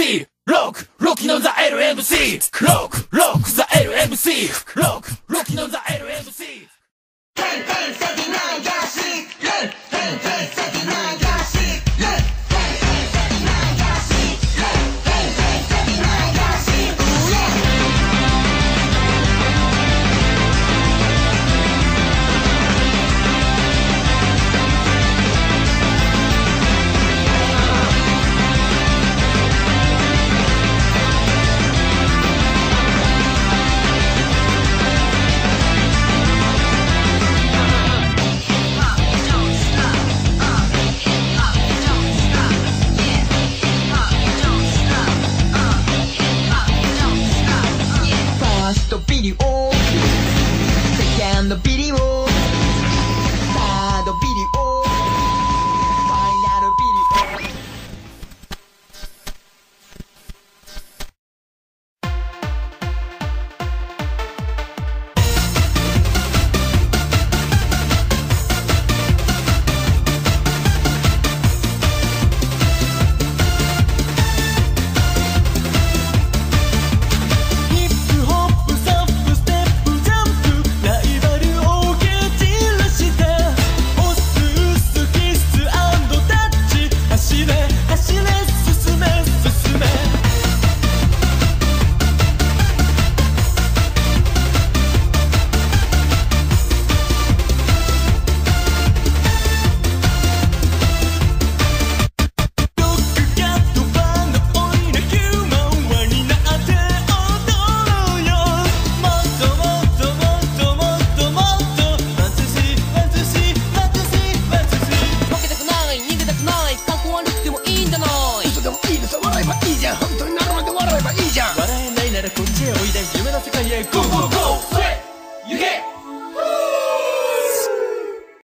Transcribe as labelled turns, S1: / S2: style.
S1: L&C ロックロキのザ L&C ロックロックザ L&C ロックロキのザ L&C
S2: ビデオセカンドビデオサードビデオファイナルビデオ
S3: 笑えないならこっちへおいで夢の世界へゴーゴー